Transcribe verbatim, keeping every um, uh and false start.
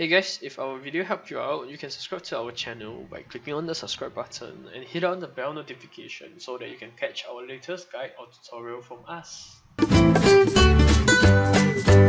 guys, if our video helped you out, you can subscribe to our channel by clicking on the subscribe button and hit on the bell notification so that you can catch our latest guide or tutorial from us.